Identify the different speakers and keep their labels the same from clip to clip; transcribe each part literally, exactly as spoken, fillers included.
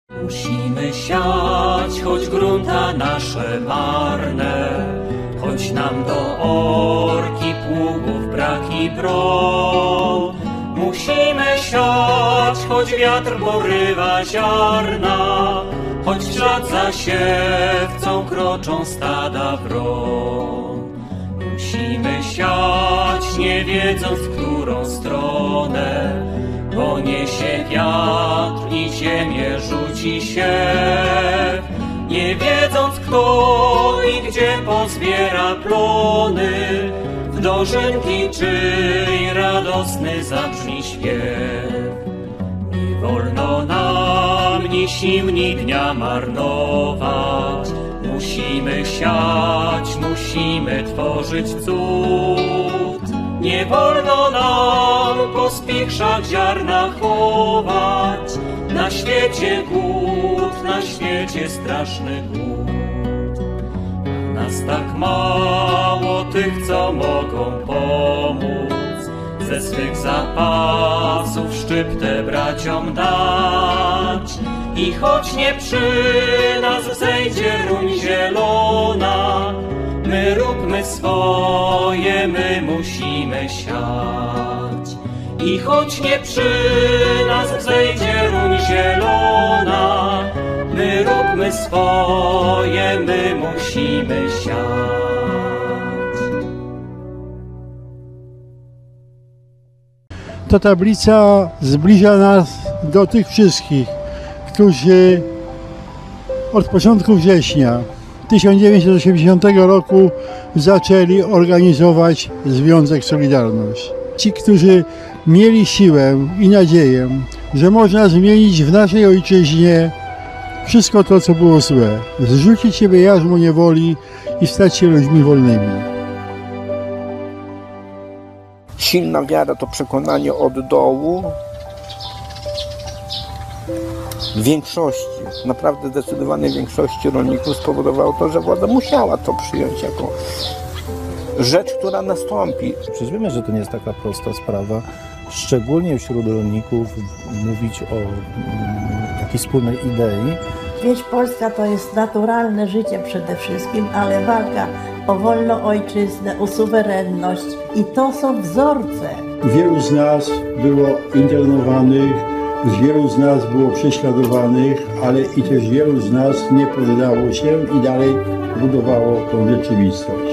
Speaker 1: Musimy siać, choć grunta nasze marne, choć nam do orki pługów brak i bron. Musimy siać, choć wiatr porywa ziarna, choć w ślad za siewcą kroczą stada wron. Musimy siać, nie wiedząc, w którą stronę, bo niesie wiatr i ziemię rzuci siew. Nie wiedząc, kto i gdzie pozbiera plony, w dożynki czyj radosny zabrzmi śpiew. Nie wolno nam ni sił, ni dnia marnować. Musimy siać, musimy tworzyć cud. Nie wolno nam pospichrzać ziarna chować. Na świecie głód, na świecie straszny głód. Nas tak mało tych, co mogą pomóc, ze swych zapasów szczyptę braciom dać. I choć nie przy nas zejdzie ruń zielona, my róbmy swoje, my musimy siać. I choć nie przy nas wzejdzie ruń zielona, my róbmy swoje, my musimy siać.
Speaker 2: Ta tablica zbliża nas do tych wszystkich, którzy od początku września tysiąc dziewięćset osiemdziesiątego roku zaczęli organizować Związek Solidarność. Ci, którzy mieli siłę i nadzieję, że można zmienić w naszej ojczyźnie wszystko to, co było złe, zrzucić siebie jarzmo niewoli i stać się ludźmi wolnymi.
Speaker 3: Silna wiara to przekonanie od dołu. W większości, naprawdę zdecydowanej większości rolników spowodowało to, że władza musiała to przyjąć jako rzecz, która nastąpi.
Speaker 4: Przecież wiemy, że to nie jest taka prosta sprawa, szczególnie wśród rolników mówić o mm, jakiejś wspólnej idei.
Speaker 5: Wieś Polska to jest naturalne życie przede wszystkim, ale walka o wolną ojczyznę, o suwerenność i to są wzorce.
Speaker 2: Wielu z nas było internowanych, wielu z nas było prześladowanych, ale i też wielu z nas nie poddało się i dalej budowało tą rzeczywistość.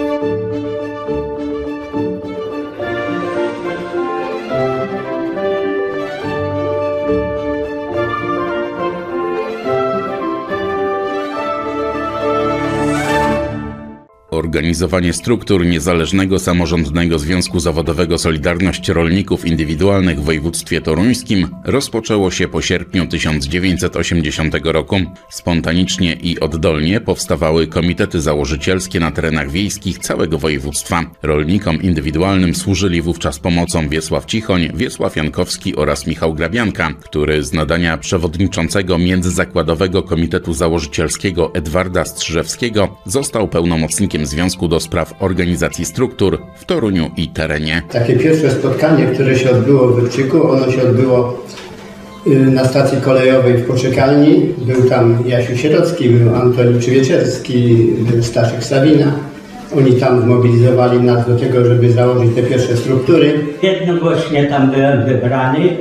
Speaker 6: Organizowanie struktur Niezależnego Samorządnego Związku Zawodowego Solidarność Rolników Indywidualnych w województwie toruńskim rozpoczęło się po sierpniu tysiąc dziewięćset osiemdziesiątego roku. Spontanicznie i oddolnie powstawały komitety założycielskie na terenach wiejskich całego województwa. Rolnikom indywidualnym służyli wówczas pomocą Wiesław Cichoń, Wiesław Jankowski oraz Michał Grabianka, który z nadania przewodniczącego Międzyzakładowego Komitetu Założycielskiego Edwarda Strzyżewskiego został pełnomocnikiem Związku do Spraw Organizacji Struktur w Toruniu i terenie.
Speaker 7: Takie pierwsze spotkanie, które się odbyło w Wybczyku, ono się odbyło na stacji kolejowej w poczekalni. Był tam Jasiu Sierocki, był Antoni Przywieczerski, był Staszek Sawina. Oni tam zmobilizowali nas do tego, żeby założyć te pierwsze struktury.
Speaker 8: Jednogłośnie tam byłem wybrany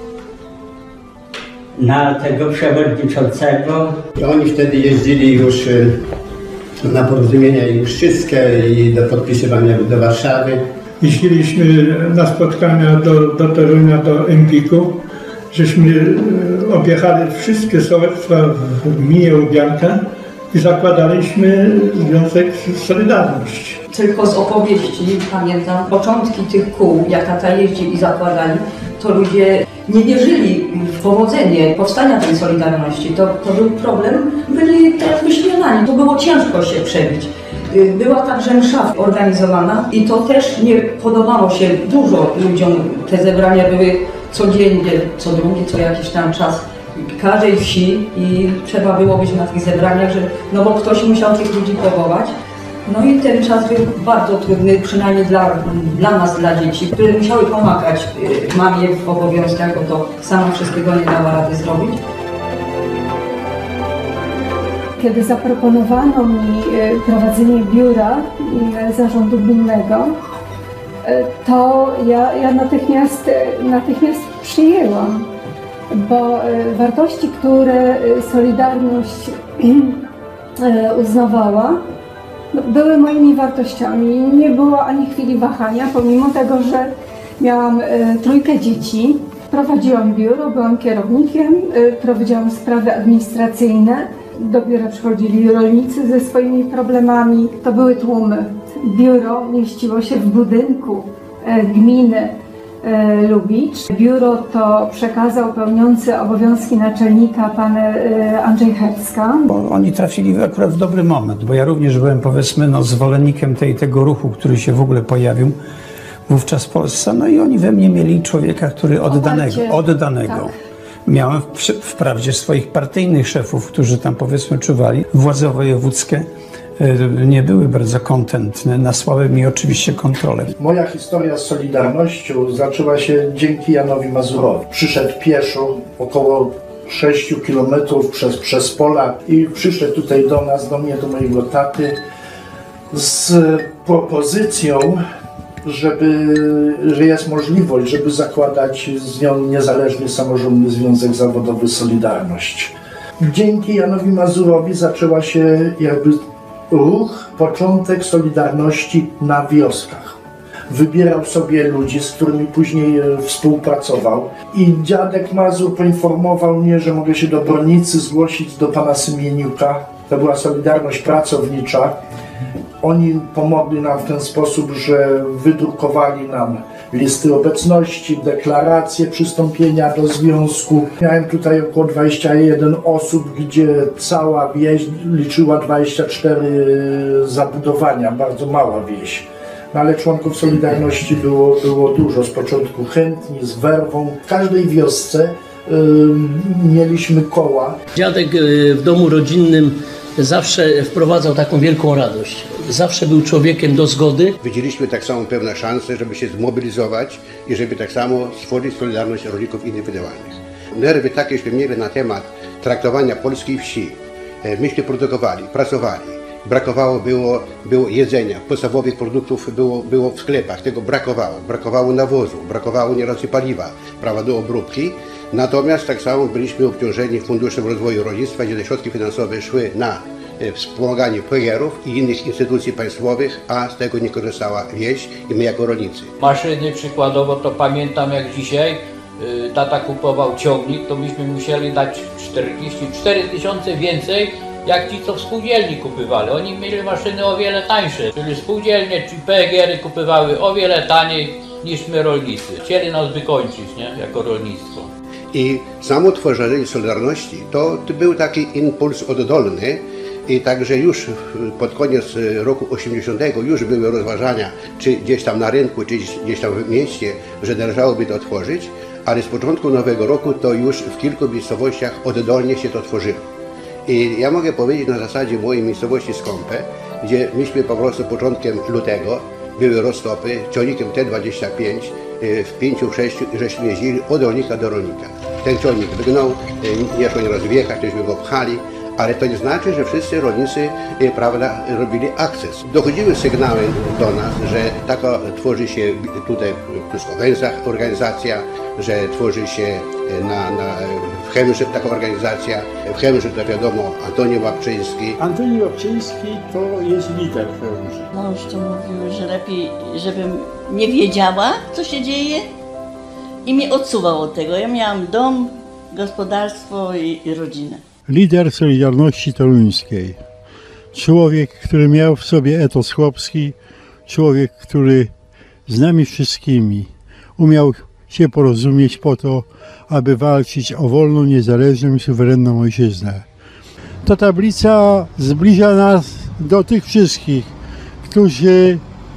Speaker 8: na tego przewodniczącego.
Speaker 7: I oni wtedy jeździli już na porozumienia i ustrzyckie i do podpisywania do Warszawy.
Speaker 9: Jeździliśmy na spotkania do, do Torunia, do Empiku, żeśmy objechali wszystkie sołectwa w gminie Łubianka i zakładaliśmy Związek Solidarność.
Speaker 10: Tylko z opowieści pamiętam początki tych kół, jak tata jeździł i zakładali, to ludzie nie wierzyli w powodzenie powstania tej Solidarności. To, to był problem, byli teraz wyśmiewani, to było ciężko się przebić. Była także msza organizowana i to też nie podobało się dużo ludziom. Te zebrania były codziennie, co drugi, co jakiś tam czas w każdej wsi i trzeba było być na tych zebraniach, że, no bo ktoś musiał tych ludzi powołać. No i ten czas był bardzo trudny, przynajmniej dla, dla nas, dla dzieci, które musiały pomagać mamie w obowiązkach, bo to sama wszystkiego nie dała rady zrobić.
Speaker 11: Kiedy zaproponowano mi prowadzenie biura zarządu gminnego, to ja, ja natychmiast, natychmiast przyjęłam, bo wartości, które Solidarność uznawała, były moimi wartościami. Nie było ani chwili wahania, pomimo tego, że miałam trójkę dzieci. Prowadziłam biuro, byłam kierownikiem, prowadziłam sprawy administracyjne. Do biura przychodzili rolnicy ze swoimi problemami. To były tłumy. Biuro mieściło się w budynku gminy Lubicz. Biuro to przekazał pełniący obowiązki naczelnika pan Andrzej Herska.
Speaker 12: Bo oni trafili akurat w dobry moment, bo ja również byłem, powiedzmy, no, zwolennikiem tej, tego ruchu, który się w ogóle pojawił wówczas w Polsce. No i oni we mnie mieli człowieka, który oddanego, oddanego. Tak. Miałem wprawdzie swoich partyjnych szefów, którzy tam, powiedzmy, czuwali. Władze wojewódzkie nie były bardzo kontentne, nasłały mi oczywiście kontrolę.
Speaker 13: Moja historia z Solidarnością zaczęła się dzięki Janowi Mazurowi. Przyszedł pieszo około sześciu kilometrów przez, przez pola i przyszedł tutaj do nas, do mnie, do mojego taty z propozycją, żeby, że jest możliwość, żeby zakładać niezależny samorządny związek zawodowy Solidarność. Dzięki Janowi Mazurowi zaczęła się jakby ruch, początek Solidarności na wioskach. Wybierał sobie ludzi, z którymi później współpracował i dziadek Mazur poinformował mnie, że mogę się do Bronicy zgłosić do pana Symieniuka. To była Solidarność Pracownicza. Oni pomogli nam w ten sposób, że wydrukowali nam listy obecności, deklaracje przystąpienia do związku. Miałem tutaj około dwadzieścia jeden osób, gdzie cała wieś liczyła dwadzieścia cztery zabudowania, bardzo mała wieś. No ale członków Solidarności było, było dużo, z początku chętni, z werwą. W każdej wiosce y, mieliśmy koła.
Speaker 14: Dziadek w domu rodzinnym zawsze wprowadzał taką wielką radość. Zawsze był człowiekiem do zgody.
Speaker 15: Widzieliśmy tak samo pewne szanse, żeby się zmobilizować i żeby tak samo stworzyć Solidarność Rolników Indywidualnych. Nerwy takieśmy mieli na temat traktowania polskiej wsi. Myśmy produkowali, pracowali. Brakowało było, było jedzenia, podstawowych produktów było, było w sklepach, tego brakowało. Brakowało nawozu, brakowało nieraz paliwa, prawa do obróbki. Natomiast tak samo byliśmy obciążeni Funduszem Rozwoju Rolnictwa, gdzie te środki finansowe szły na wspomaganie P G erów i innych instytucji państwowych, a z tego nie korzystała wieś i my jako rolnicy.
Speaker 16: Maszyny przykładowo, to pamiętam jak dzisiaj, tata kupował ciągnik, to myśmy musieli dać czterdzieści cztery tysiące więcej, jak ci co w spółdzielni kupywali. Oni mieli maszyny o wiele tańsze, czyli spółdzielnie czy P G ery kupywały o wiele taniej niż my rolnicy. Chcieli nas wykończyć, nie? Jako rolnictwo.
Speaker 15: I samo tworzenie Solidarności to, to był taki impuls oddolny i także już pod koniec roku osiemdziesiątego już były rozważania, czy gdzieś tam na rynku, czy gdzieś tam w mieście, że należałoby to tworzyć, ale z początku nowego roku to już w kilku miejscowościach oddolnie się to tworzyło. I ja mogę powiedzieć na zasadzie mojej miejscowości Skąpe, gdzie myśmy po prostu początkiem lutego były roztopy, ciągnikiem T dwadzieścia pięć, w pięciu, w sześciu, żeśmy jeździli od rolnika do rolnika. Ten ciągnik wygnął, nie szło nieraz wjechać, tośmy go pchali, ale to nie znaczy, że wszyscy rolnicy, prawda, robili akces. Dochodziły sygnały do nas, że taka tworzy się tutaj w Pruskowęcach organizacja, że tworzy się na, na, w Chemrze taka organizacja. W Chemrze to wiadomo Antoni Łapczyński.
Speaker 2: Antoni Łapczyński to jest lider w Chemrze.
Speaker 17: Mąż to mówił, że lepiej, żebym nie wiedziała, co się dzieje i mnie odsuwał od tego. Ja miałam dom, gospodarstwo i, i rodzinę.
Speaker 2: Lider Solidarności Toruńskiej. Człowiek, który miał w sobie etos chłopski, człowiek, który z nami wszystkimi umiał się porozumieć po to, aby walczyć o wolną, niezależną i suwerenną ojczyznę. Ta tablica zbliża nas do tych wszystkich, którzy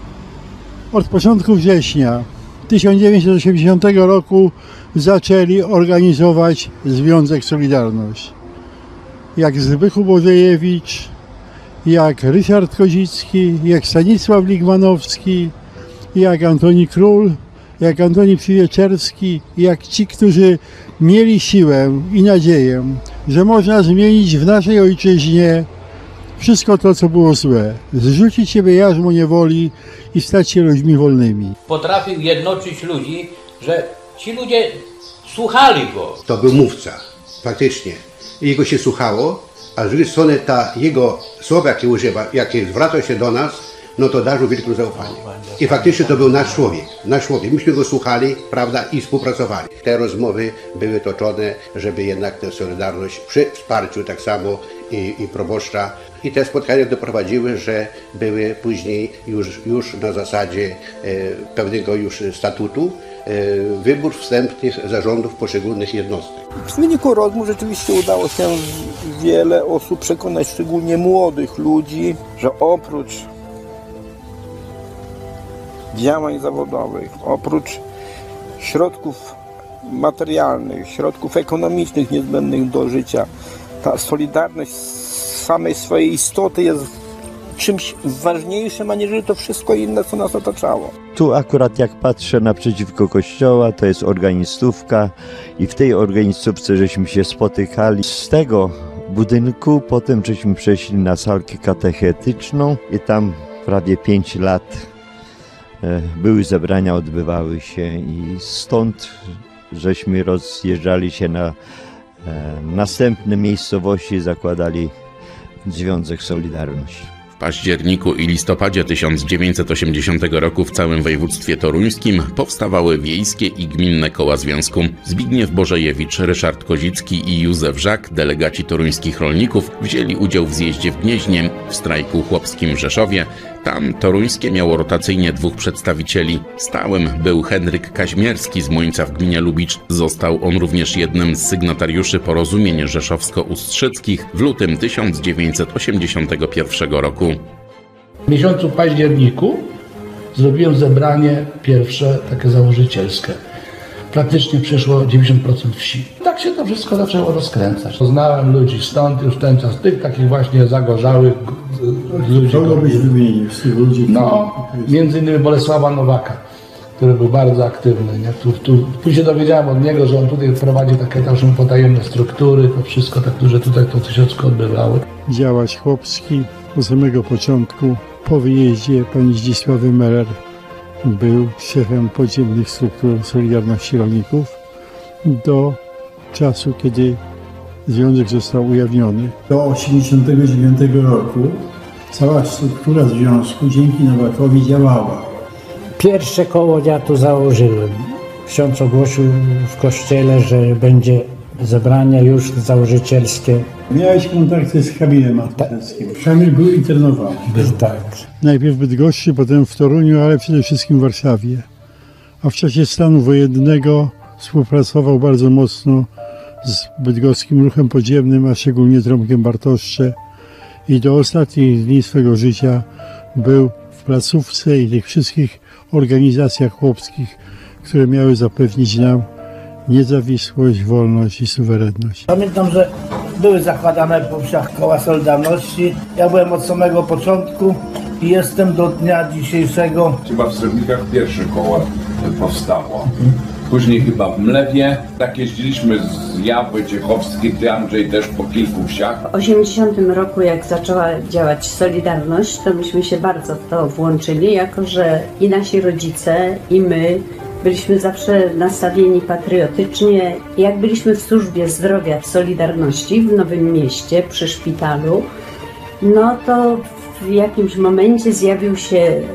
Speaker 2: od początku września tysiąc dziewięćset osiemdziesiątego roku zaczęli organizować Związek Solidarność. Jak Zbychu Bożejewicz, jak Ryszard Kozicki, jak Stanisław Ligmanowski, jak Antoni Król, jak Antoni Przywieczerski, jak ci, którzy mieli siłę i nadzieję że można zmienić w naszej ojczyźnie wszystko to, co było złe. Zrzucić siebie jarzmo niewoli i stać się ludźmi wolnymi.
Speaker 16: Potrafił jednoczyć ludzi, że ci ludzie słuchali go.
Speaker 15: To był mówca, faktycznie. Jego się słuchało, a z drugiej strony ta jego słowa, jakie używa, jakie zwraca się do nas, no to darzył wielkim zaufaniem. I faktycznie to był nasz człowiek, nasz człowiek. Myśmy go słuchali, prawda, i współpracowali. Te rozmowy były toczone, żeby jednak tę solidarność przy wsparciu tak samo i, i proboszcza. I te spotkania doprowadziły, że były później już, już na zasadzie e, pewnego już statutu e, wybór wstępnych zarządów poszczególnych jednostek.
Speaker 3: W wyniku rozmów rzeczywiście udało się wiele osób przekonać, szczególnie młodych ludzi, że oprócz działań zawodowych, oprócz środków materialnych, środków ekonomicznych niezbędnych do życia, ta solidarność z samej swojej istoty jest czymś ważniejszym, aniżeli to wszystko inne, co nas otaczało.
Speaker 18: Tu akurat jak patrzę naprzeciwko kościoła, to jest organistówka i w tej organistówce żeśmy się spotykali. Z tego budynku potem żeśmy przeszli na salkę katechetyczną i tam prawie pięć lat były zebrania, odbywały się i stąd żeśmy rozjeżdżali się na następne miejscowości, zakładali Związek Solidarność.
Speaker 6: W październiku i listopadzie tysiąc dziewięćset osiemdziesiątego roku w całym województwie toruńskim powstawały wiejskie i gminne koła związku. Zbigniew Bożejewicz, Ryszard Kozicki i Józef Żak, delegaci toruńskich rolników, wzięli udział w zjeździe w Gnieźnie, w strajku chłopskim w Rzeszowie. Tam toruńskie miało rotacyjnie dwóch przedstawicieli. Stałym był Henryk Kaźmierski z Młyńca w gminie Lubicz. Został on również jednym z sygnatariuszy porozumień rzeszowsko-ustrzyckich w lutym tysiąc dziewięćset osiemdziesiątego pierwszego roku.
Speaker 19: W miesiącu październiku zrobiłem zebranie pierwsze, takie założycielskie. Praktycznie przyszło dziewięćdziesiąt procent wsi. Tak się to wszystko zaczęło rozkręcać. Poznałem ludzi stąd już ten czas, tych takich właśnie zagorzałych ludzi.
Speaker 2: Kogo byś wymienił z tych ludzi?
Speaker 19: No, między innymi Bolesława Nowaka, który był bardzo aktywny. Nie? Tu, tu, później dowiedziałem od niego, że on tutaj prowadzi takie też potajemne struktury, to wszystko, tak, które tutaj to się wszystko odbywało.
Speaker 2: Działacz chłopski od samego początku. Po wyjeździe pani Zdzisławy Meller był szefem podziemnych struktur Solidarności Rolników do czasu, kiedy związek został ujawniony. Do osiemdziesiątego dziewiątego roku cała struktura związku dzięki Nowakowi działała.
Speaker 20: Pierwsze koło ja tu założyłem. Ksiądz ogłosił w kościele, że będzie zebranie już założycielskie.
Speaker 2: Miałeś kontakty z Kamilem Mateckim. Kamil był internowany.
Speaker 20: Był, tak.
Speaker 2: Najpierw w Bydgoszczy, potem w Toruniu, ale przede wszystkim w Warszawie. A w czasie stanu wojennego współpracował bardzo mocno z bydgoskim ruchem podziemnym, a szczególnie Trąbkiem Bartoszcze. I do ostatnich dni swego życia był w placówce i tych wszystkich organizacjach chłopskich, które miały zapewnić nam niezawisłość, wolność i suwerenność.
Speaker 21: Pamiętam, że były zakładane po wsiach koła Solidarności. Ja byłem od samego początku i jestem do dnia dzisiejszego.
Speaker 22: Chyba w Srebrnikach pierwsze koło powstało. Później chyba w Mlewie. Tak jeździliśmy z ja, Wojciechowski, ty Andrzej też po kilku wsiach.
Speaker 23: W osiemdziesiątym roku, jak zaczęła działać Solidarność, to myśmy się bardzo w to włączyli, jako że i nasi rodzice, i my byliśmy zawsze nastawieni patriotycznie. Jak byliśmy w służbie zdrowia w Solidarności w Nowym Mieście przy szpitalu, no to w jakimś momencie zjawił się yy,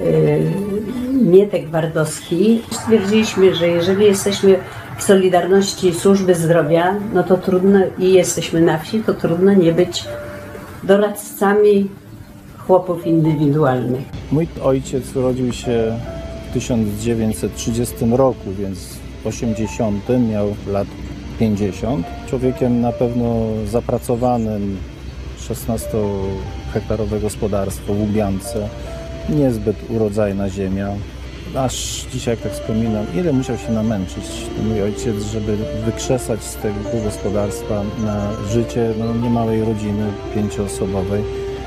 Speaker 23: Mietek Twardowski. Stwierdziliśmy, że jeżeli jesteśmy w Solidarności służby zdrowia, no to trudno i jesteśmy na wsi, to trudno nie być doradcami chłopów indywidualnych.
Speaker 4: Mój ojciec urodził się w tysiąc dziewięćset trzydziestym roku, więc w osiemdziesiątym miał lat pięćdziesiąt. Człowiekiem na pewno zapracowanym, szesnastohektarowe gospodarstwo w Łubiance, niezbyt urodzajna ziemia. Aż dzisiaj, jak tak wspominam, ile musiał się namęczyć mój ojciec, żeby wykrzesać z tego gospodarstwa na życie no, niemałej rodziny pięcioosobowej.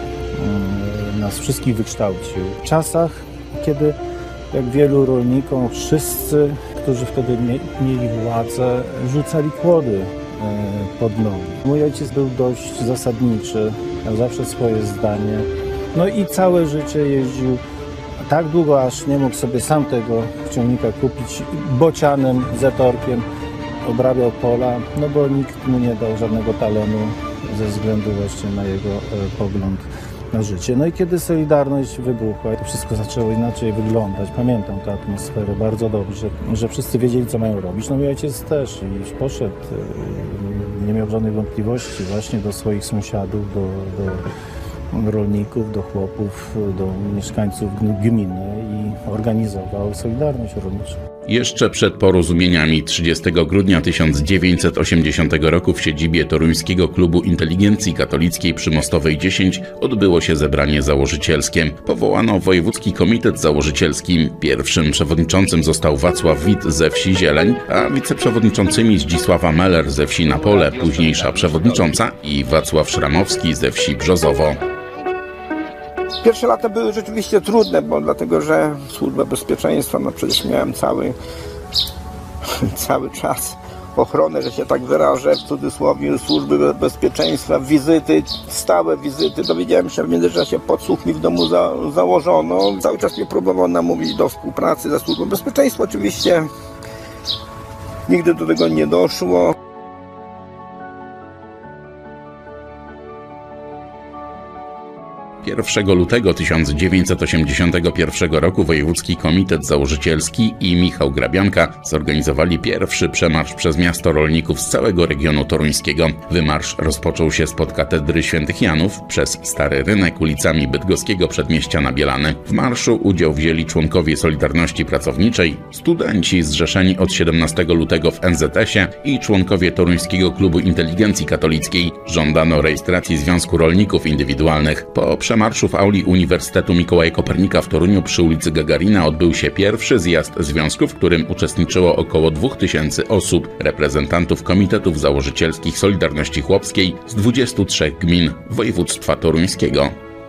Speaker 4: Nas wszystkich wykształcił. W czasach, kiedy jak wielu rolnikom, wszyscy, którzy wtedy mieli władzę, rzucali kłody pod nogi. Mój ojciec był dość zasadniczy, miał zawsze swoje zdanie. No i całe życie jeździł tak długo, aż nie mógł sobie sam tego ciągnika kupić, bocianem, zetorkiem obrabiał pola, no bo nikt mu nie dał żadnego talonu ze względu właśnie na jego pogląd na życie. No i kiedy Solidarność wybuchła, to wszystko zaczęło inaczej wyglądać. Pamiętam tę atmosferę bardzo dobrze, że wszyscy wiedzieli, co mają robić. No mój ojciec też i poszedł, nie miał żadnych wątpliwości właśnie do swoich sąsiadów, do, do rolników, do chłopów, do mieszkańców gminy i organizował Solidarność Rolniczą.
Speaker 6: Jeszcze przed porozumieniami trzydziestego grudnia tysiąc dziewięćset osiemdziesiątego roku w siedzibie Toruńskiego Klubu Inteligencji Katolickiej przy Mostowej dziesięć odbyło się zebranie założycielskie. Powołano Wojewódzki Komitet Założycielski. Pierwszym przewodniczącym został Wacław Wit ze wsi Zieleń, a wiceprzewodniczącymi Zdzisława Meller ze wsi Napole, późniejsza przewodnicząca, i Wacław Szramowski ze wsi Brzozowo.
Speaker 3: Pierwsze lata były rzeczywiście trudne, bo dlatego, że Służba Bezpieczeństwa, no przecież miałem cały, cały czas ochronę, że się tak wyrażę, w cudzysłowie, Służby Bezpieczeństwa, wizyty, stałe wizyty. Dowiedziałem się w międzyczasie, podsłuch mi w domu za, założono. Cały czas mnie próbował namówić do współpracy ze Służbą Bezpieczeństwa. Oczywiście nigdy do tego nie doszło.
Speaker 6: pierwszego lutego tysiąc dziewięćset osiemdziesiątego pierwszego roku Wojewódzki Komitet Założycielski i Michał Grabianka zorganizowali pierwszy przemarsz przez miasto rolników z całego regionu toruńskiego. Wymarsz rozpoczął się spod katedry Świętych Janów, przez Stary Rynek, ulicami bydgoskiego przedmieścia na Bielany. W marszu udział wzięli członkowie Solidarności Pracowniczej, studenci zrzeszeni od siedemnastego lutego w en zet esie i członkowie Toruńskiego Klubu Inteligencji Katolickiej. Żądano rejestracji Związku Rolników Indywidualnych. Po przemarszu w auli Uniwersytetu Mikołaja Kopernika w Toruniu przy ulicy Gagarina odbył się pierwszy zjazd związku, w którym uczestniczyło około dwóch tysięcy osób, reprezentantów komitetów założycielskich Solidarności Chłopskiej z dwudziestu trzech gmin województwa toruńskiego.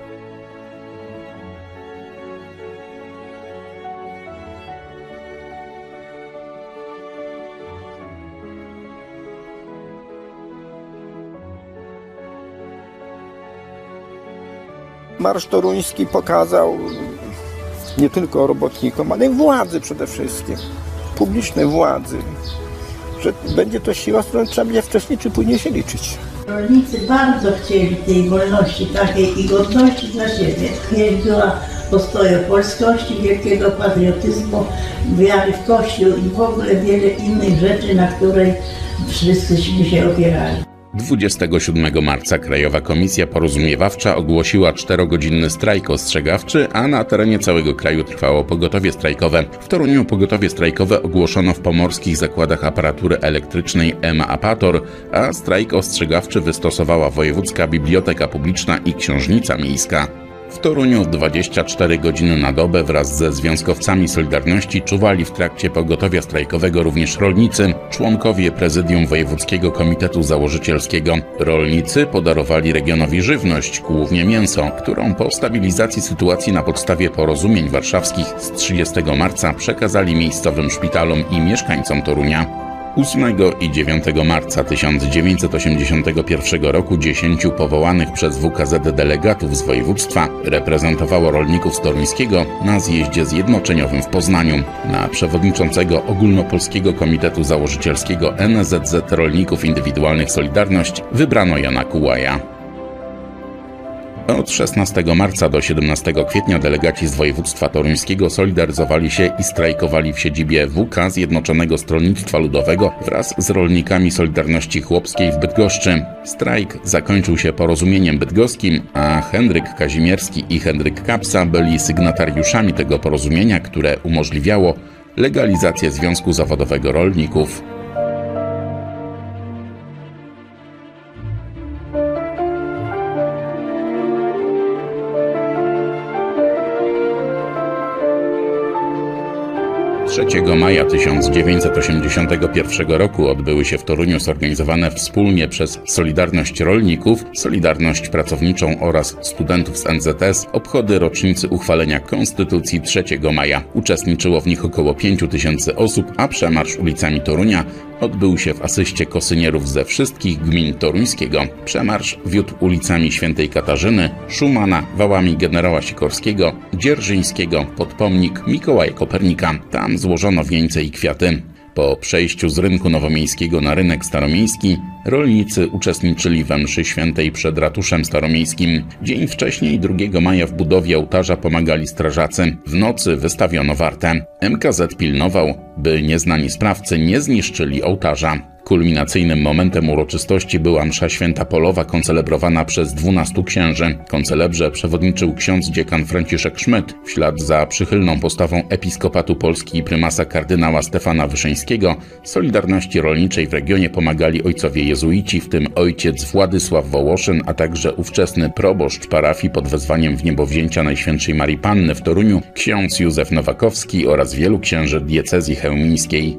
Speaker 3: Marsz toruński pokazał nie tylko robotnikom, ale i władzy przede wszystkim, publicznej władzy, że będzie to siła, z którą trzeba będzie wcześniej czy później się liczyć.
Speaker 1: Rolnicy bardzo chcieli tej wolności takiej i godności dla siebie. Chęć była postoju polskości, wielkiego patriotyzmu, wiary w Kościół i w ogóle wiele innych rzeczy, na której wszyscyśmy się opierali.
Speaker 6: dwudziestego siódmego marca Krajowa Komisja Porozumiewawcza ogłosiła czterogodzinny strajk ostrzegawczy, a na terenie całego kraju trwało pogotowie strajkowe. W Toruniu pogotowie strajkowe ogłoszono w Pomorskich Zakładach Aparatury Elektrycznej E M A Apator, a strajk ostrzegawczy wystosowała Wojewódzka Biblioteka Publiczna i Książnica Miejska. W Toruniu dwadzieścia cztery godziny na dobę wraz ze związkowcami Solidarności czuwali w trakcie pogotowia strajkowego również rolnicy, członkowie Prezydium Wojewódzkiego Komitetu Założycielskiego. Rolnicy podarowali regionowi żywność, głównie mięso, którą po stabilizacji sytuacji na podstawie porozumień warszawskich z trzydziestego marca przekazali miejscowym szpitalom i mieszkańcom Torunia. ósmego i dziewiątego marca tysiąc dziewięćset osiemdziesiątego pierwszego roku dziesięciu powołanych przez W K Z delegatów z województwa reprezentowało rolników z Toruńskiego na zjeździe zjednoczeniowym w Poznaniu. Na przewodniczącego Ogólnopolskiego Komitetu Założycielskiego N Z Z Rolników Indywidualnych Solidarność wybrano Jana Kułaja. Od szesnastego marca do siedemnastego kwietnia delegaci z województwa toruńskiego solidaryzowali się i strajkowali w siedzibie W K Zjednoczonego Stronnictwa Ludowego wraz z rolnikami Solidarności Chłopskiej w Bydgoszczy. Strajk zakończył się porozumieniem bydgoskim, a Henryk Kazimierski i Henryk Kapsa byli sygnatariuszami tego porozumienia, które umożliwiało legalizację Związku Zawodowego Rolników. trzeciego maja tysiąc dziewięćset osiemdziesiątego pierwszego roku odbyły się w Toruniu zorganizowane wspólnie przez Solidarność Rolników, Solidarność Pracowniczą oraz studentów z N Z S obchody rocznicy uchwalenia Konstytucji trzeciego maja. Uczestniczyło w nich około pięciu tysięcy osób, a przemarsz ulicami Torunia odbył się w asyście kosynierów ze wszystkich gmin toruńskiego. Przemarsz wiódł ulicami Świętej Katarzyny, Szumana, wałami generała Sikorskiego, Dzierżyńskiego pod pomnik Mikołaja Kopernika. Tam złożono wieńce i kwiaty. Po przejściu z rynku nowomiejskiego na rynek staromiejski rolnicy uczestniczyli we mszy świętej przed ratuszem staromiejskim. Dzień wcześniej, drugiego maja, w budowie ołtarza pomagali strażacy. W nocy wystawiono wartę. M K Z pilnował, by nieznani sprawcy nie zniszczyli ołtarza. Kulminacyjnym momentem uroczystości była msza święta polowa koncelebrowana przez dwunastu księży. Koncelebrze przewodniczył ksiądz dziekan Franciszek Szmyt. W ślad za przychylną postawą episkopatu Polski i prymasa kardynała Stefana Wyszyńskiego Solidarności Rolniczej w regionie pomagali ojcowie jezuici, w tym ojciec Władysław Wołoszyn, a także ówczesny proboszcz parafii pod wezwaniem Wniebowzięcia Najświętszej Marii Panny w Toruniu, ksiądz Józef Nowakowski oraz wielu księży diecezji chełmińskiej.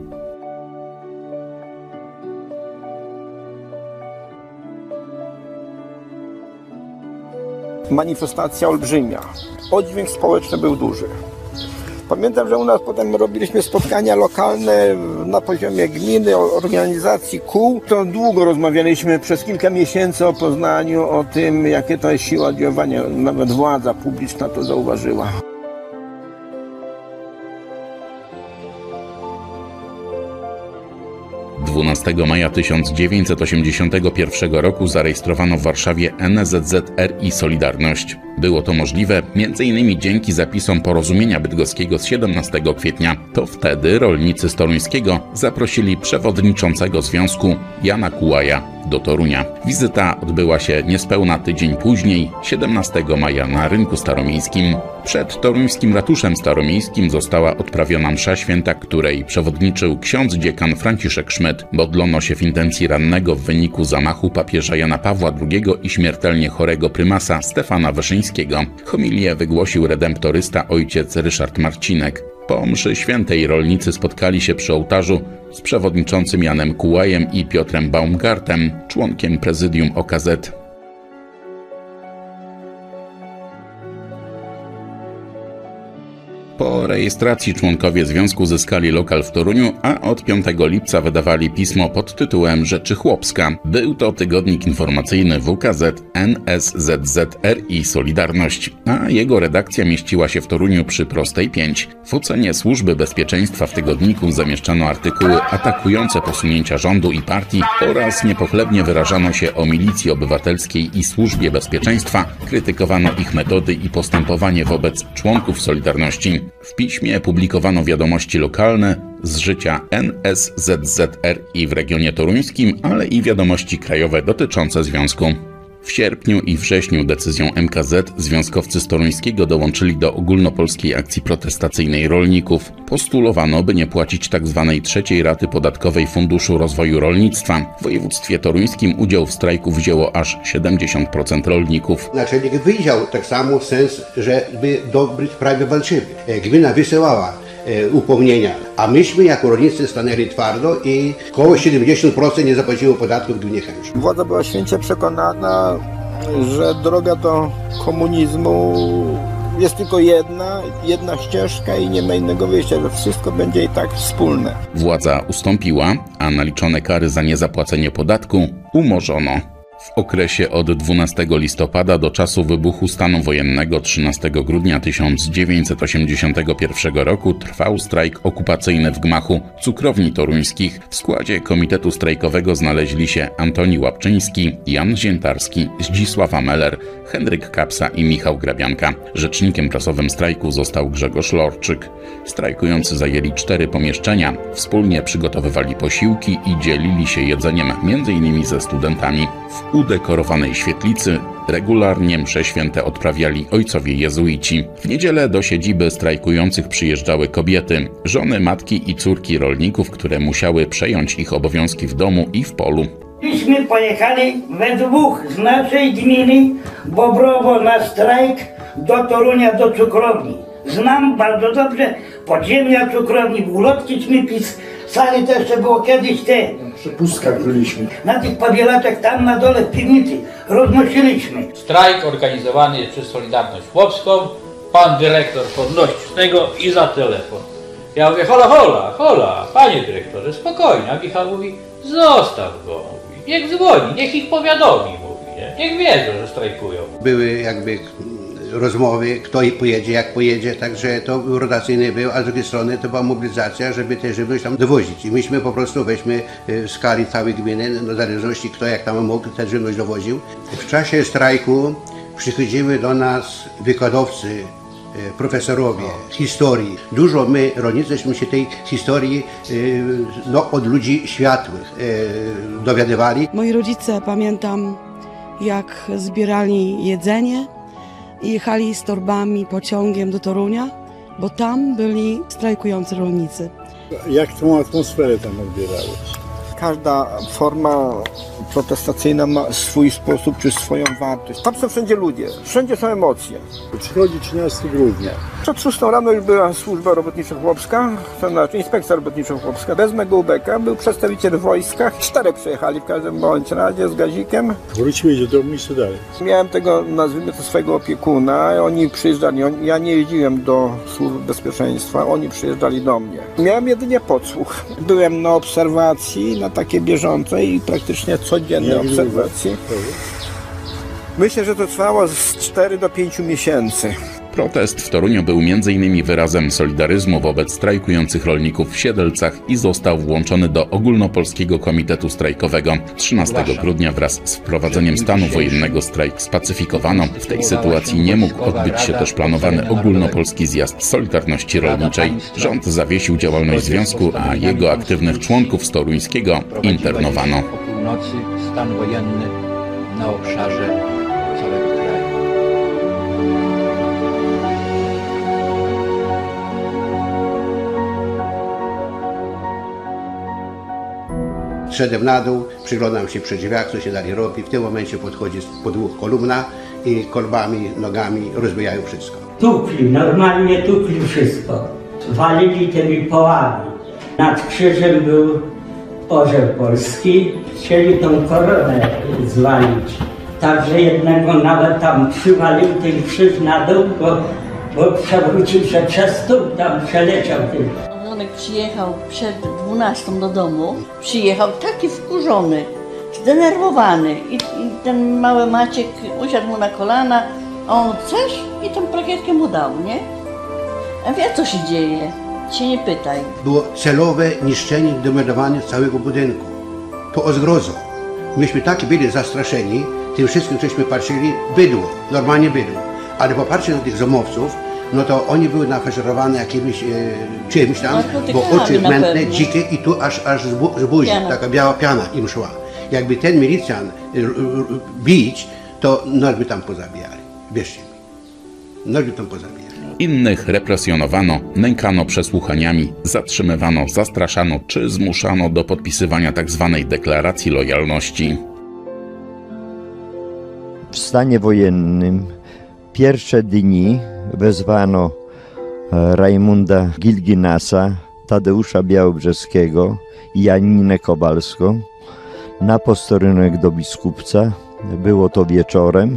Speaker 3: Manifestacja olbrzymia. Oddźwięk społeczny był duży. Pamiętam, że u nas potem robiliśmy spotkania lokalne na poziomie gminy, organizacji kół. To długo rozmawialiśmy przez kilka miesięcy o Poznaniu, o tym, jakie to jest siła oddziaływania. Nawet władza publiczna to zauważyła.
Speaker 6: dwunastego maja tysiąc dziewięćset osiemdziesiątego pierwszego roku zarejestrowano w Warszawie N S Z Z R I Solidarność. Było to możliwe między innymi dzięki zapisom porozumienia bydgoskiego z siedemnastego kwietnia. To wtedy rolnicy z Toruńskiego zaprosili przewodniczącego związku Jana Kułaja do Torunia. Wizyta odbyła się niespełna tydzień później, siedemnastego maja, na rynku staromiejskim. Przed toruńskim ratuszem staromiejskim została odprawiona msza święta, której przewodniczył ksiądz dziekan Franciszek Szmyt. Modlono się w intencji rannego w wyniku zamachu papieża Jana Pawła drugiego i śmiertelnie chorego prymasa Stefana Wyszyńskiego. Homilię wygłosił redemptorysta ojciec Ryszard Marcinek. Po mszy świętej rolnicy spotkali się przy ołtarzu z przewodniczącym Janem Kułajem i Piotrem Baumgartem, członkiem prezydium O K Z. Po rejestracji członkowie związku zyskali lokal w Toruniu, a od piątego lipca wydawali pismo pod tytułem Rzeczy Chłopska. Był to tygodnik informacyjny W K Z N S Z Z R I Solidarność, a jego redakcja mieściła się w Toruniu przy Prostej pięć. W ocenie Służby Bezpieczeństwa w tygodniku zamieszczano artykuły atakujące posunięcia rządu i partii oraz niepochlebnie wyrażano się o Milicji Obywatelskiej i Służbie Bezpieczeństwa, krytykowano ich metody i postępowanie wobec członków Solidarności. W piśmie publikowano wiadomości lokalne z życia N S Z Z R I w regionie toruńskim, ale i wiadomości krajowe dotyczące związku. W sierpniu i wrześniu decyzją M K Z związkowcy z Toruńskiego dołączyli do ogólnopolskiej akcji protestacyjnej rolników. Postulowano, by nie płacić tzw. trzeciej raty podatkowej Funduszu Rozwoju Rolnictwa. W województwie toruńskim udział w strajku wzięło aż siedemdziesiąt procent rolników.
Speaker 15: Naczelnik wyjrzał tak samo sens, żeby dobry sprawy walczyli. Gmina wysyłała upomnienia, a myśmy jako rolnicy stanęli twardo i około siedemdziesiąt procent nie zapłaciło podatków w gminie Chęż.
Speaker 3: Władza była święcie przekonana, że droga do komunizmu jest tylko jedna, jedna ścieżka i nie ma innego wyjścia, że wszystko będzie i tak wspólne.
Speaker 6: Władza ustąpiła, a naliczone kary za niezapłacenie podatku umorzono. W okresie od dwunastego listopada do czasu wybuchu stanu wojennego trzynastego grudnia tysiąc dziewięćset osiemdziesiątego pierwszego roku trwał strajk okupacyjny w gmachu cukrowni toruńskich. W składzie komitetu strajkowego znaleźli się Antoni Łapczyński, Jan Ziętarski, Zdzisława Meller, Henryk Kapsa i Michał Grabianka. Rzecznikiem prasowym strajku został Grzegorz Lorczyk. Strajkujący zajęli cztery pomieszczenia, wspólnie przygotowywali posiłki i dzielili się jedzeniem między innymi ze studentami. W udekorowanej świetlicy regularnie msze święte odprawiali ojcowie jezuici. W niedzielę do siedziby strajkujących przyjeżdżały kobiety, żony, matki i córki rolników, które musiały przejąć ich obowiązki w domu i w polu.
Speaker 5: Myśmy pojechali we dwóch z naszej gminy Bobrowo na strajk do Torunia, do cukrowni. Znam bardzo dobrze podziemia cukrowni, w ulotkiśmy pisali, to jeszcze było kiedyś te...
Speaker 13: Przy pustkach byliśmy.
Speaker 5: Na tych pawielaczach tam na dole w piwnicy roznosiliśmy.
Speaker 16: Strajk organizowany jest przez Solidarność Chłopską. Pan dyrektor podnosi z tego i za telefon. Ja mówię, hola, hola, hola, panie dyrektorze, spokojnie. A Michał mówi, zostaw go, mówi, niech dzwoni, niech ich powiadomi, mówi, nie? Niech wiedzą, że strajkują.
Speaker 15: Były jakby rozmowy, kto pojedzie, jak pojedzie, także to rotacyjny był, a z drugiej strony to była mobilizacja, żeby tę żywność tam dowozić. I myśmy po prostu weźmy w skali całej gminy, no w zależności kto jak tam mógł, tę żywność dowoził. W czasie strajku przychodziły do nas wykładowcy, profesorowie historii. Dużo my, rolnicyśmy się tej historii no, od ludzi światłych dowiadywali.
Speaker 7: Moi rodzice, pamiętam, jak zbierali jedzenie i jechali z torbami pociągiem do Torunia, bo tam byli strajkujący rolnicy.
Speaker 2: Jak tą atmosferę tam odbierałeś?
Speaker 3: Każda forma protestacyjna ma swój sposób czy swoją wartość. Tam są wszędzie ludzie, wszędzie są emocje.
Speaker 2: Przychodzi trzynastego grudnia.
Speaker 3: Przed szóstą rano już była służba robotniczo-chłopska, to znaczy inspekcja robotniczo-chłopska. Bez mego ubeka był przedstawiciel wojska. Czterech przyjechali w każdym bądź razie z gazikiem.
Speaker 2: Wróciłeś do domu i co dalej?
Speaker 3: Miałem tego, nazwijmy to, swojego opiekuna. Oni przyjeżdżali, ja nie jeździłem do służb bezpieczeństwa, oni przyjeżdżali do mnie. Miałem jedynie podsłuch. Byłem na obserwacji, na takiej bieżącej i praktycznie codziennej obserwacji. Myślę, że to trwało z czterech do pięciu miesięcy.
Speaker 6: Protest w Toruniu był między innymi wyrazem solidaryzmu wobec strajkujących rolników w Siedlcach i został włączony do Ogólnopolskiego Komitetu Strajkowego. trzynastego grudnia wraz z wprowadzeniem stanu wojennego strajk spacyfikowano. W tej sytuacji nie mógł odbyć się też planowany ogólnopolski zjazd Solidarności Rolniczej. Rząd zawiesił działalność związku, a jego aktywnych członków z toruńskiego internowano.
Speaker 8: O północy stan wojenny na obszarze całego kraju.
Speaker 15: Szedłem na dół, przyglądam się przy drzwiach, co się dalej robi. W tym momencie podchodzi po dwóch kolumnach i kolbami, nogami rozbijają wszystko.
Speaker 9: Tukli, normalnie tukli wszystko. Walili tymi połami. Nad krzyżem był orzeł polski. Chcieli tą koronę zwalić. Także jednego nawet tam przywalił ten krzyż na dół, bo, bo przewrócił się przez stół, tam przeleciał tylko.
Speaker 17: Przyjechał przed dwunastą do domu, przyjechał taki wkurzony, zdenerwowany i, i ten mały Maciek usiadł mu na kolana, a on chcesz? I tą plakietkę mu dał, nie? A wie, co się dzieje, się nie pytaj.
Speaker 15: Było celowe niszczenie i demolowanie całego budynku. To o zgrozo. Myśmy tak byli zastraszeni, tym wszystkim, cośmy patrzyli, bydło, normalnie bydło. Ale popatrzcie na tych zomowców, no to oni były nafaszerowane jakimiś e, czymś tam, bo oczy mętne, dzikie i tu aż, aż z, bu z buzi, taka biała piana im szła. Jakby ten milicjant e, e, bić, to nas by tam pozabijali. Wierzcie mi, nas by tam pozabijali.
Speaker 6: Innych represjonowano, nękano przesłuchaniami, zatrzymywano, zastraszano czy zmuszano do podpisywania tzw. deklaracji lojalności.
Speaker 18: W stanie wojennym pierwsze dni wezwano Rajmunda Gilginasa, Tadeusza Białobrzeskiego i Janinę Kowalską na posterunek do biskupca. Było to wieczorem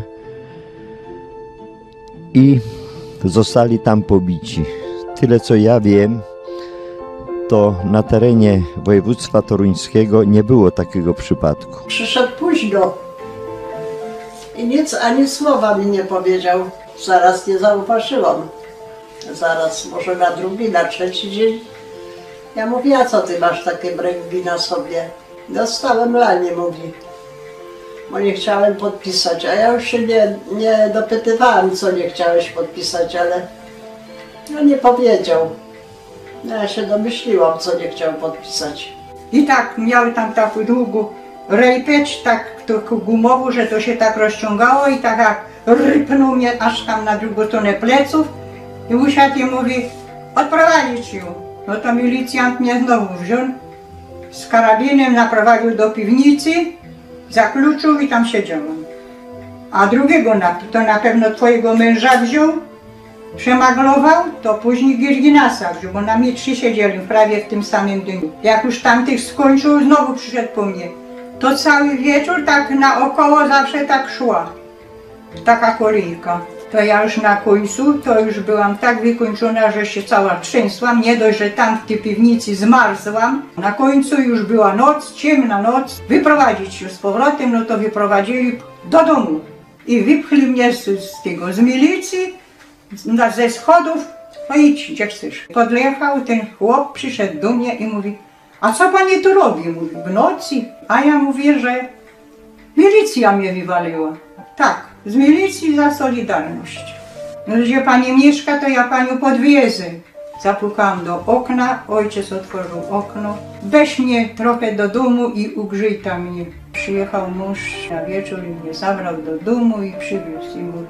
Speaker 18: i zostali tam pobici. Tyle co ja wiem, to na terenie województwa toruńskiego nie było takiego przypadku.
Speaker 1: Przyszedł późno i nic, ani słowa mi nie powiedział. Zaraz nie zauważyłam. Zaraz może na drugi, na trzeci dzień. Ja mówię, a co ty masz takie bręgi na sobie? Dostałem lanie, mówi. Bo nie chciałem podpisać, a ja już się nie, nie dopytywałam, co nie chciałeś podpisać, ale no nie powiedział. No ja się domyśliłam, co nie chciał podpisać.
Speaker 24: I tak miał tam taką długą rejpeć, tak taką gumową, że to się tak rozciągało i tak jak rypnął mnie aż tam na drugą stronę pleców i usiadł i mówi, odprowadzić ją. No to milicjant mnie znowu wziął, z karabinem naprowadził do piwnicy, zakluczył i tam siedziałem. A drugiego, to na pewno twojego męża wziął, przemaglował, to później Gilginasa wziął, bo na mnie trzy siedzieli prawie w tym samym dniu. Jak już tamtych skończył, znowu przyszedł po mnie. To cały wieczór tak naokoło zawsze tak szła. Taka kolejka. To ja już na końcu, to już byłam tak wykończona, że się cała trzęsłam. Nie dość, że tam w tej piwnicy zmarzłam. Na końcu już była noc, ciemna noc. Wyprowadzić już z powrotem, no to wyprowadzili do domu. I wypchli mnie z, z tego, z milicji, z, ze schodów. No idź, gdzie chcesz. Podjechał ten chłop, przyszedł do mnie i mówi: a co pani tu robi? Mówi: w nocy. A ja mówię, że milicja mnie wywaliła. Tak, z milicji za Solidarność. No, gdzie pani mieszka, to ja panią podwiezę. Zapukałam do okna, ojciec otworzył okno. Weź mnie trochę do domu i ugrzej tam mnie. Przyjechał mąż na wieczór i mnie zabrał do domu i przywiózł i mówi: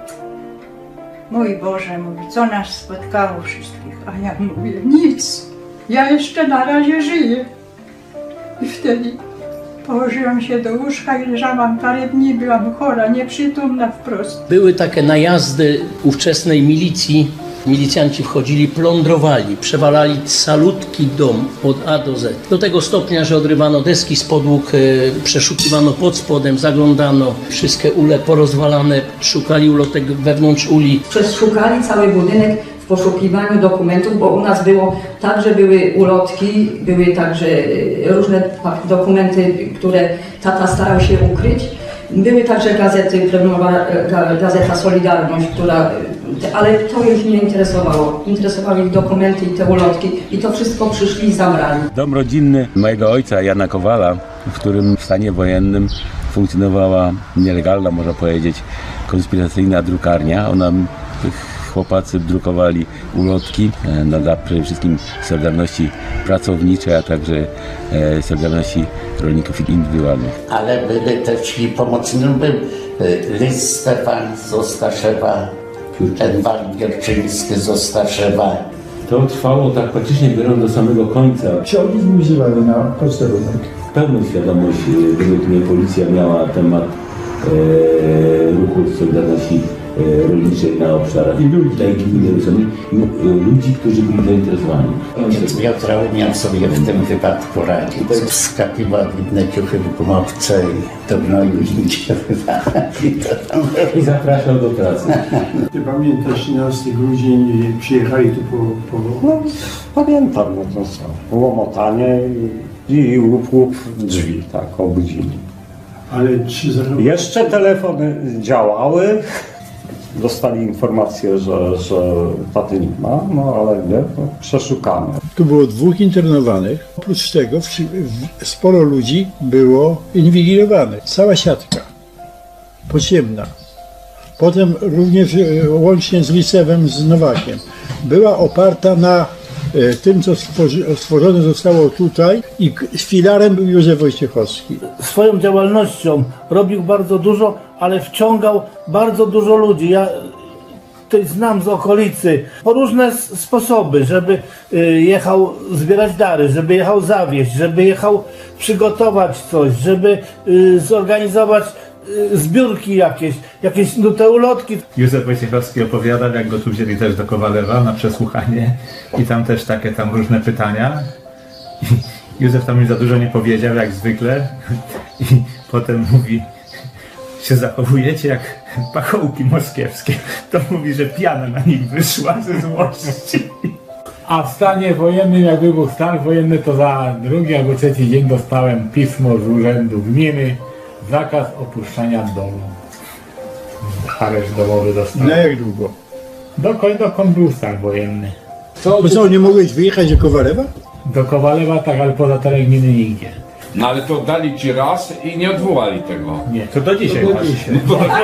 Speaker 24: mój Boże, mówi, co nas spotkało wszystkich. A ja mówię: nic, ja jeszcze na razie żyję. I wtedy położyłam się do łóżka i leżałam parę dni, byłam chora, nieprzytomna wprost.
Speaker 10: Były takie najazdy ówczesnej milicji. Milicjanci wchodzili, plądrowali, przewalali calutki dom od A do Z. Do tego stopnia, że odrywano deski z podłóg, przeszukiwano pod spodem, zaglądano, wszystkie ule porozwalane, szukali ulotek wewnątrz uli.
Speaker 11: Przeszukali cały budynek w poszukiwaniu dokumentów, bo u nas było tak, że były ulotki, były także różne dokumenty, które tata starał się ukryć. Były także gazety, premiowa gazeta Solidarność, która, ale to ich nie interesowało. Interesowały ich dokumenty i te ulotki i to wszystko przyszli i zabrali.
Speaker 12: Dom rodzinny mojego ojca, Jana Kowala, w którym w stanie wojennym funkcjonowała nielegalna, można powiedzieć, konspiracyjna drukarnia. Ona, chłopacy drukowali ulotki na dla przede wszystkim Solidarności Pracowniczej, a także Solidarności Rolników Indywidualnych.
Speaker 14: Ale były też i pomocnym był list Stefan z Ostaszewa, ten Wal Gierczyński z Ostaszewa.
Speaker 25: To trwało tak praktycznie biorąc do samego końca.
Speaker 2: Czy oni zbudowali na posterunek?
Speaker 25: Pełną świadomość według mnie policja miała temat e, ruchu Solidarności e, Rolniczej na obszarach i ludzi, i ludzi, którzy byli zainteresowani.
Speaker 14: Piotrowy miał sobie w tym wypadku radzić. Wskakiwał w inne ciuchy gumowce i do gnoju idzie.
Speaker 25: I zapraszał do pracy.
Speaker 2: Ty pamiętasz trzynastego grudzień, przyjechali tu po... po...
Speaker 26: No, pamiętam, no to co, łomotanie i, i łup, łup drzwi, tak, obudzili.
Speaker 2: Ale czy zachowa...
Speaker 26: Jeszcze telefony działały, dostali informację, że, że taty nie ma, no ale nie, no, przeszukamy.
Speaker 2: Tu było dwóch internowanych, oprócz tego w, w, sporo ludzi było inwigilowanych. Cała siatka podziemna. Potem również łącznie z Licewem, z Nowakiem, była oparta na e, tym, co stworzy, stworzone zostało tutaj i filarem był Józef Wojciechowski.
Speaker 21: Swoją działalnością robił bardzo dużo, ale wciągał bardzo dużo ludzi. Ja tutaj znam z okolicy po różne sposoby, żeby jechał zbierać dary, żeby jechał zawieźć, żeby jechał przygotować coś, żeby zorganizować zbiórki jakieś, jakieś no te ulotki.
Speaker 27: Józef Wojciechowski opowiadał, jak go tu wzięli też do Kowalewa na przesłuchanie i tam też takie tam różne pytania. I Józef tam już za dużo nie powiedział, jak zwykle. I potem mówi: się zachowujecie jak pachołki moskiewskie. To mówi, że piana na nich wyszła ze złości. A w stanie wojennym, jak był stan wojenny, to za drugi albo trzeci dzień dostałem pismo z urzędu gminy. Zakaz opuszczania domu. Areszt domowy dostałem.
Speaker 2: Na jak długo?
Speaker 27: Dokąd, dokąd był stan wojenny.
Speaker 2: Co, Bo co, nie mogłeś wyjechać do Kowalewa?
Speaker 27: Do Kowalewa tak, ale poza teren gminy nigdzie.
Speaker 22: No ale to dali ci raz i nie odwołali tego.
Speaker 27: Nie, to do dzisiaj.
Speaker 22: To do dzisiaj.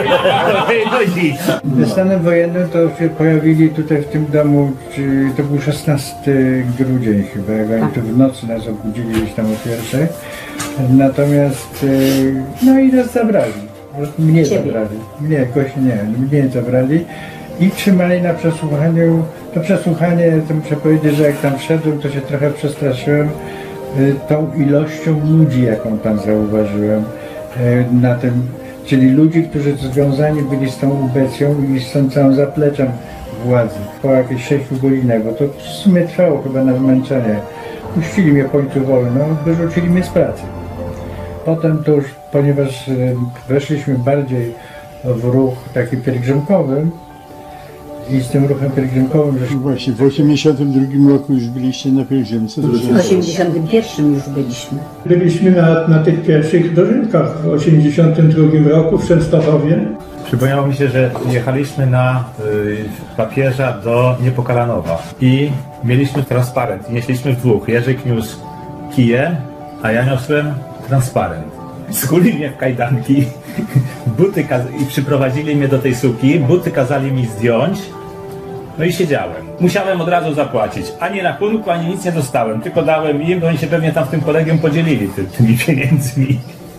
Speaker 28: Ze stanem wojennym to się pojawili tutaj w tym domu, czy to był szesnastego grudnia chyba, jak oni tu w nocy nas obudzili gdzieś tam o pierwszej. Natomiast, no i nas zabrali, po prostu mnie Ciebie. zabrali, mnie jakoś nie, mnie zabrali i trzymali na przesłuchaniu. To przesłuchanie, to muszę powiedzieć, że jak tam wszedłem, to się trochę przestraszyłem tą ilością ludzi, jaką tam zauważyłem na tym, czyli ludzi, którzy związani byli z tą ubecją i z tą całą zapleczem władzy. Po jakichś sześciu godzinach, bo to w sumie trwało chyba na zmęczenie. Puścili mnie w końcu wolno, wyrzucili mnie z pracy. Potem to już, ponieważ weszliśmy bardziej w ruch taki pielgrzymkowy. I z tym ruchem pielgrzymkowym, że...
Speaker 2: Właśnie, w osiemdziesiątym drugim roku już byliście na pielgrzymce.
Speaker 4: W osiemdziesiątym pierwszym już byliśmy.
Speaker 28: Byliśmy na, na tych pierwszych dożynkach w osiemdziesiątym drugim roku w Częstochowie.
Speaker 27: Przypomniało mi się, że jechaliśmy na y, papieża do Niepokalanowa i mieliśmy transparent. I nieśliśmy w dwóch. Jerzyk niósł kije, a ja niosłem transparent. Skuli mnie w kajdanki, buty i przyprowadzili mnie do tej suki, buty kazali mi zdjąć, no i siedziałem. Musiałem od razu zapłacić. Ani rachunku, ani nic nie dostałem, tylko dałem im, bo oni się pewnie tam w tym kolegium podzielili ty, tymi pieniędzmi.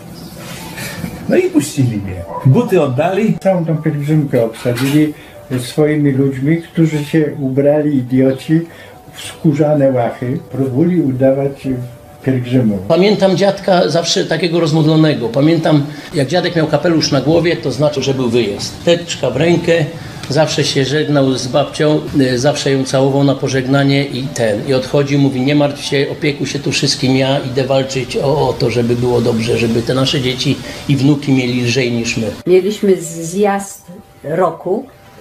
Speaker 27: No i puścili mnie. Buty oddali.
Speaker 28: Całą tą pielgrzymkę obsadzili swoimi ludźmi, którzy się ubrali, idioci, w skórzane łachy, próbowali udawać pielgrzymów.
Speaker 10: Pamiętam dziadka zawsze takiego rozmodlonego. Pamiętam, jak dziadek miał kapelusz na głowie, to znaczy, że był wyjazd. Teczka w rękę, zawsze się żegnał z babcią, zawsze ją całował na pożegnanie i ten. I odchodzi, mówi, nie martw się, opiekuj się tu wszystkim, ja idę walczyć o, o to, żeby było dobrze, żeby te nasze dzieci i wnuki mieli lżej niż my.
Speaker 4: Mieliśmy zjazd roku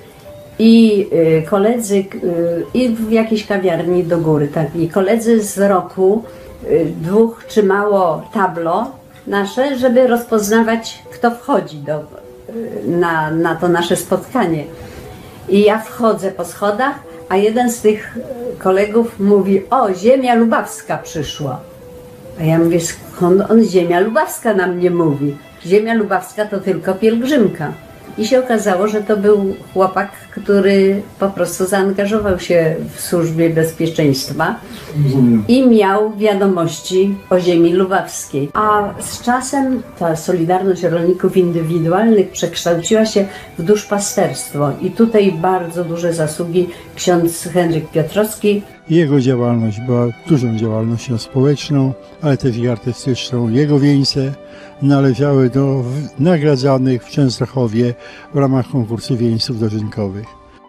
Speaker 4: i y, koledzy, y, i w jakiejś kawiarni do góry, tak, i koledzy z roku y, dwóch trzymało tablo nasze, żeby rozpoznawać, kto wchodzi do, y, na, na to nasze spotkanie. I ja wchodzę po schodach, a jeden z tych kolegów mówi, o, ziemia lubawska przyszła. A ja mówię, skąd on ziemia lubawska na mnie mówi? Ziemia lubawska to tylko pielgrzymka. I się okazało, że to był chłopak, który po prostu zaangażował się w służbie bezpieczeństwa i miał wiadomości o ziemi lubawskiej. A z czasem ta Solidarność Rolników Indywidualnych przekształciła się w duszpasterstwo i tutaj bardzo duże zasługi ksiądz Henryk Piotrowski.
Speaker 2: Jego działalność była dużą działalnością społeczną, ale też i artystyczną. Jego wieńce należały do nagradzanych w Częstochowie w ramach konkursu wieńców dożynkowych.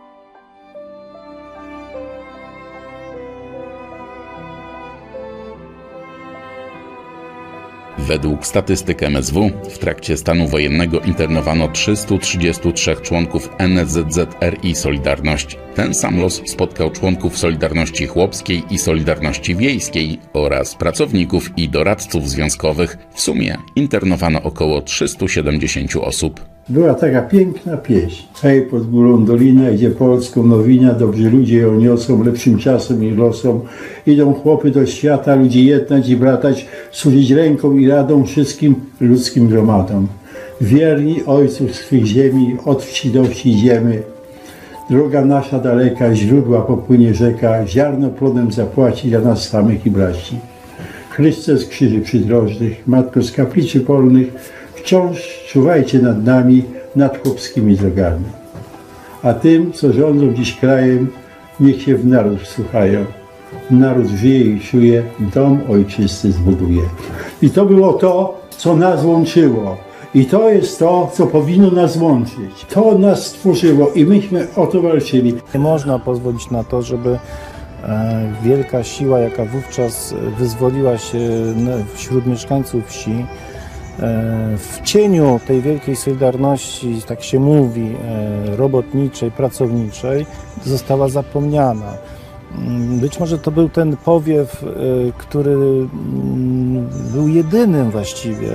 Speaker 6: Według statystyk M S W w trakcie stanu wojennego internowano trzystu trzydziestu trzech członków N S Z Z R I Solidarność. Ten sam los spotkał członków Solidarności Chłopskiej i Solidarności Wiejskiej oraz pracowników i doradców związkowych. W sumie internowano około trzystu siedemdziesięciu osób.
Speaker 2: Była taka piękna pieśń. Hej, pod górą dolina idzie Polską nowinia, dobrzy ludzie ją niosą, lepszym czasem i losom. Idą chłopy do świata, ludzi jednać i bratać, służyć ręką i radą wszystkim ludzkim gromadom. Wierni ojców swych ziemi, od wsi do wsi idziemy. Droga nasza daleka, źródła popłynie rzeka, ziarno plodem zapłaci dla nas samych i braci. Chryste z krzyży przydrożnych, Matko z kapliczy polnych, wciąż czuwajcie nad nami, nad chłopskimi drogami. A tym, co rządzą dziś krajem, niech się w naród wsłuchają. Naród żyje i czuje, dom ojczysty zbuduje. I to było to, co nas łączyło. I to jest to, co powinno nas łączyć. To nas stworzyło i myśmy o to walczyli.
Speaker 5: Nie można pozwolić na to, żeby e, wielka siła, jaka wówczas wyzwoliła się wśród mieszkańców wsi, e, w cieniu tej wielkiej solidarności, tak się mówi, e, robotniczej, pracowniczej, została zapomniana. Być może to był ten powiew, który był jedynym właściwie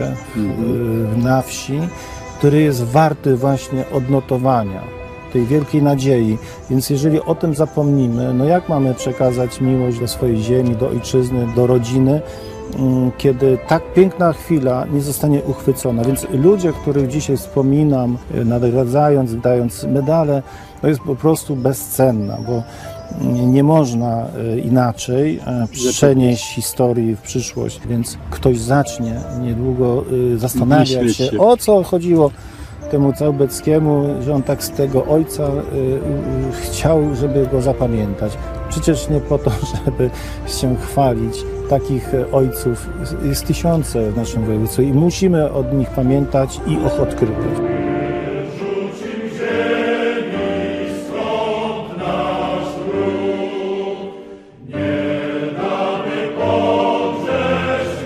Speaker 5: na wsi, który jest warty właśnie odnotowania, tej wielkiej nadziei. Więc jeżeli o tym zapomnimy, no jak mamy przekazać miłość do swojej ziemi, do ojczyzny, do rodziny, kiedy tak piękna chwila nie zostanie uchwycona. Więc ludzie, których dzisiaj wspominam, nagradzając, dając medale, to jest po prostu bezcenna, bo nie można inaczej przenieść historii w przyszłość, więc ktoś zacznie niedługo zastanawiać się, o co chodziło temu Całbeckiemu, że on tak z tego ojca chciał, żeby go zapamiętać. Przecież nie po to, żeby się chwalić. Takich ojców jest tysiące w naszym województwie i musimy od nich pamiętać i ich odkrywać.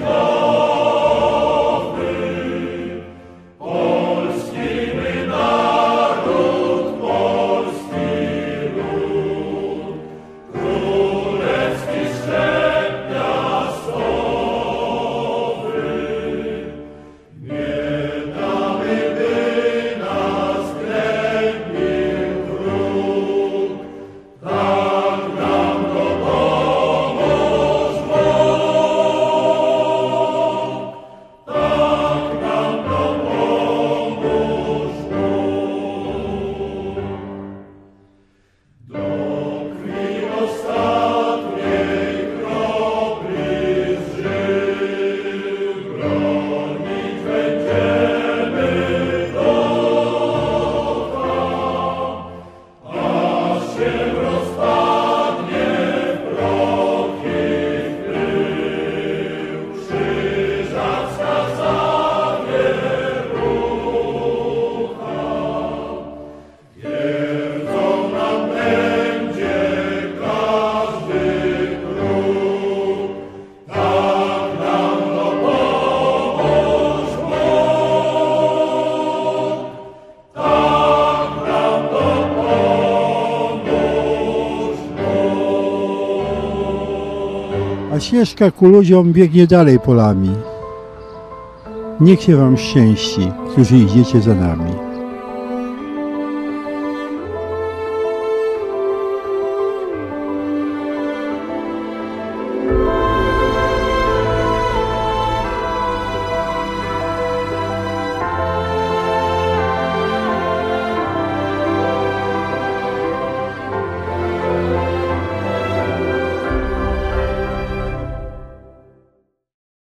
Speaker 7: Polski my
Speaker 2: a ścieżka ku ludziom biegnie dalej polami. Niech się wam szczęści, którzy idziecie za nami.